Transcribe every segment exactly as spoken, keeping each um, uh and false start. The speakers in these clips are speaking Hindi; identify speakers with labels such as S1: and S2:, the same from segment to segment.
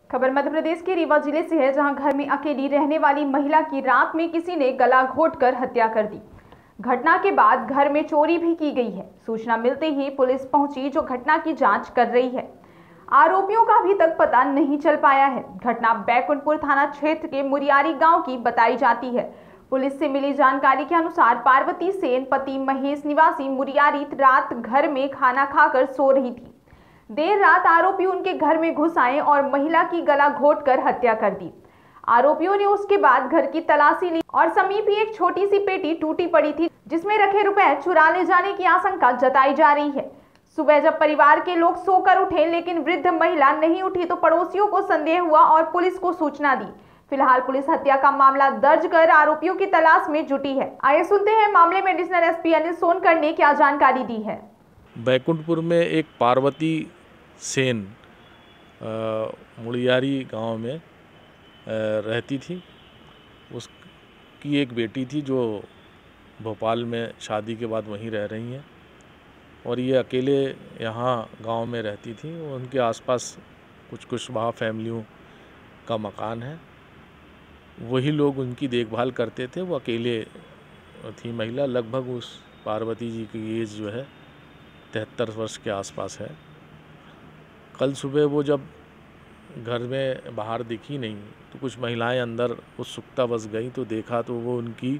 S1: खबर मध्य प्रदेश के रीवा जिले से है, जहां घर में अकेली रहने वाली महिला की रात में किसी ने गला घोंटकर हत्या कर दी। घटना के बाद घर में चोरी भी की गई है। सूचना मिलते ही पुलिस पहुंची, जो घटना की जांच कर रही है। आरोपियों का अभी तक पता नहीं चल पाया है। घटना बैकुंठपुर थाना क्षेत्र के मुरियारी गांव की बताई जाती है। पुलिस से मिली जानकारी के अनुसार पार्वती सेन पति महेश निवासी मुरियारी रात घर में खाना खाकर सो रही थी। देर रात आरोपी उनके घर में घुस आए और महिला की गला घोंटकर हत्या कर दी। आरोपियों ने उसके बाद घर की तलाशी ली और समीप ही एक छोटी सी पेटी टूटी पड़ी थी, जिसमें रखे रुपए चुरा ले जाने की आशंका जताई जा रही है। सुबह जब परिवार के लोग सोकर उठे, लेकिन वृद्ध महिला नहीं उठी, तो पड़ोसियों को संदेह हुआ और पुलिस को सूचना दी। फिलहाल पुलिस हत्या का मामला दर्ज कर आरोपियों की तलाश में जुटी है। आइए सुनते हैं मामले में एडिशनल एसपी अनिल सोनकर ने क्या जानकारी दी है।
S2: बैकुंठपुर में एक पार्वती सेन मुड़ियारी गांव में आ, रहती थी। उसकी एक बेटी थी जो भोपाल में शादी के बाद वहीं रह रही हैं, और ये अकेले यहाँ गांव में रहती थी। उनके आसपास कुछ कुछ वहाँ फैमिलियों का मकान है, वही लोग उनकी देखभाल करते थे। वो अकेले थी महिला। लगभग उस पार्वती जी की एज जो है तिहत्तर वर्ष के आसपास है। कल सुबह वो जब घर में बाहर दिखी नहीं, तो कुछ महिलाएं अंदर उत्सुकतावश गई, तो देखा तो वो उनकी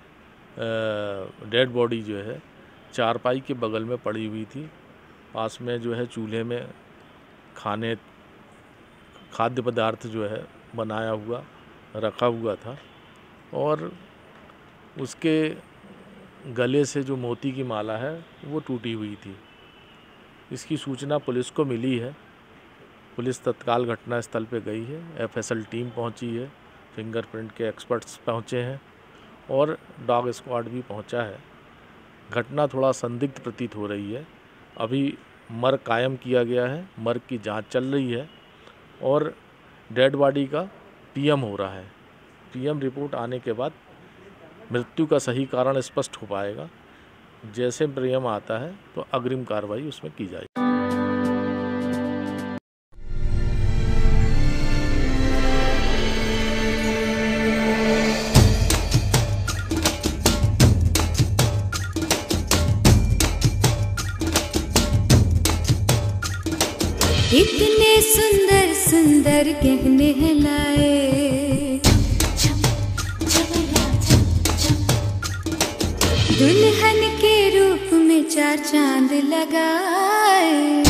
S2: डेड बॉडी जो है चारपाई के बगल में पड़ी हुई थी। पास में जो है चूल्हे में खाने खाद्य पदार्थ जो है बनाया हुआ रखा हुआ था, और उसके गले से जो मोती की माला है वो टूटी हुई थी। इसकी सूचना पुलिस को मिली है। पुलिस तत्काल घटनास्थल पर गई है। एफएसएल टीम पहुंची है, फिंगरप्रिंट के एक्सपर्ट्स पहुंचे हैं और डॉग स्क्वाड भी पहुंचा है। घटना थोड़ा संदिग्ध प्रतीत हो रही है। अभी मर्ग कायम किया गया है, मर्ग की जांच चल रही है और डेड बॉडी का पीएम हो रहा है। पीएम रिपोर्ट आने के बाद मृत्यु का सही कारण स्पष्ट हो पाएगा। जैसे पीएम आता है तो अग्रिम कार्रवाई उसमें की जाएगी।
S3: इतने सुंदर सुंदर गहने हैं लाए, दुल्हन के रूप में चार चांद लगाए।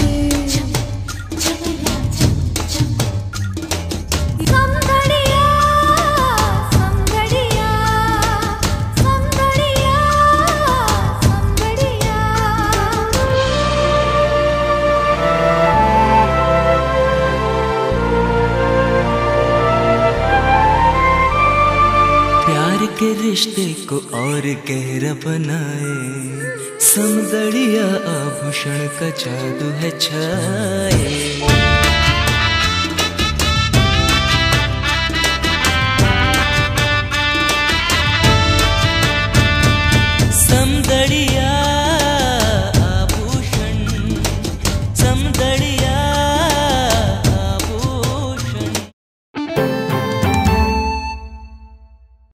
S4: के रिश्ते को और गहरा बनाए, सौंदर्य आभूषण का जादू है छाए।